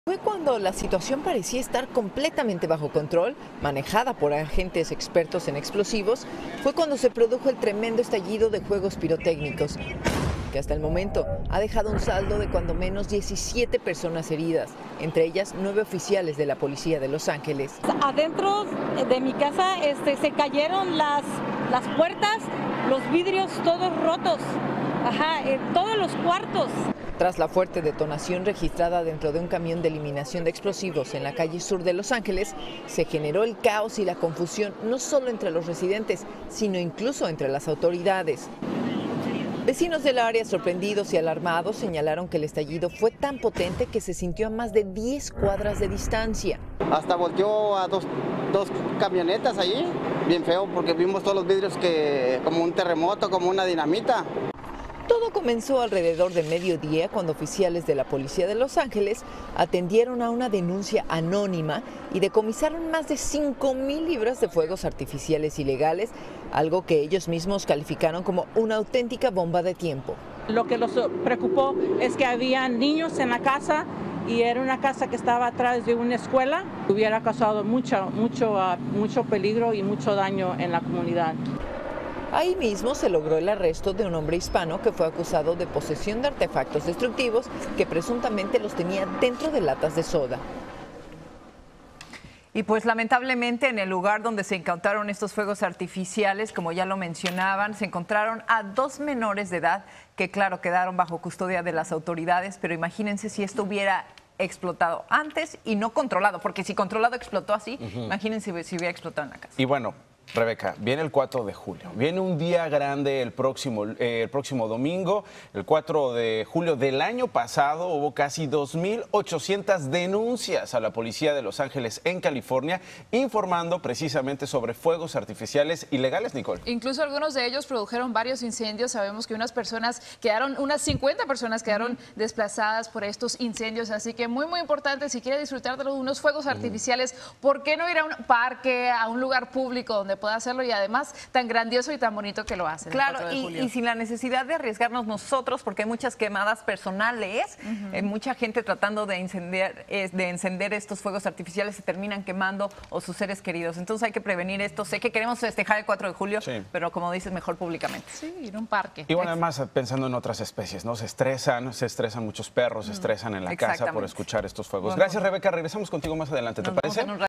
Fue cuando la situación parecía estar completamente bajo control, manejada por agentes expertos en explosivos, fue cuando se produjo el tremendo estallido de fuegos pirotécnicos, que hasta el momento ha dejado un saldo de cuando menos 17 personas heridas, entre ellas 9 oficiales de la policía de Los Ángeles. Adentro de mi casa se cayeron las puertas, los vidrios todos rotos, todos los cuartos. Tras la fuerte detonación registrada dentro de un camión de eliminación de explosivos en la calle sur de Los Ángeles, se generó el caos y la confusión no solo entre los residentes, sino incluso entre las autoridades. Vecinos del área, sorprendidos y alarmados, señalaron que el estallido fue tan potente que se sintió a más de 10 cuadras de distancia. Hasta volteó a dos camionetas allí, bien feo, porque vimos todos los vidrios como un terremoto, como una dinamita. Todo comenzó alrededor de mediodía cuando oficiales de la policía de Los Ángeles atendieron a una denuncia anónima y decomisaron más de 5,000 libras de fuegos artificiales ilegales, algo que ellos mismos calificaron como una auténtica bomba de tiempo. Lo que los preocupó es que había niños en la casa y era una casa que estaba atrás de una escuela. Hubiera causado mucho peligro y mucho daño en la comunidad. Ahí mismo se logró el arresto de un hombre hispano que fue acusado de posesión de artefactos destructivos que presuntamente los tenía dentro de latas de soda. Y pues lamentablemente en el lugar donde se encontraron estos fuegos artificiales, como ya lo mencionaban, se encontraron a 2 menores de edad que claro quedaron bajo custodia de las autoridades, pero imagínense si esto hubiera explotado antes y no controlado, porque si controlado explotó así, imagínense si hubiera explotado en la casa. Y bueno, Rebeca, viene el 4 de julio, viene un día grande el próximo domingo, el 4 de julio del año pasado hubo casi 2.800 denuncias a la policía de Los Ángeles en California, informando precisamente sobre fuegos artificiales ilegales, Nicole. Incluso algunos de ellos produjeron varios incendios, sabemos que unas 50 personas quedaron desplazadas por estos incendios, así que muy importante, si quiere disfrutar de unos fuegos artificiales, ¿por qué no ir a un parque, a un lugar público donde pueda hacerlo y además tan grandioso y tan bonito que lo hacen? Claro, y sin la necesidad de arriesgarnos nosotros, porque hay muchas quemadas personales, mucha gente tratando de encender estos fuegos artificiales se terminan quemando o sus seres queridos. Entonces hay que prevenir esto. Sé que queremos festejar el 4 de julio, sí, pero como dices, mejor públicamente. Sí, ir a un parque. Y bueno, además pensando en otras especies, ¿no? Se estresan muchos perros, se estresan en la casa por escuchar estos fuegos. Gracias, Rebeca. Regresamos contigo más adelante, ¿te parece?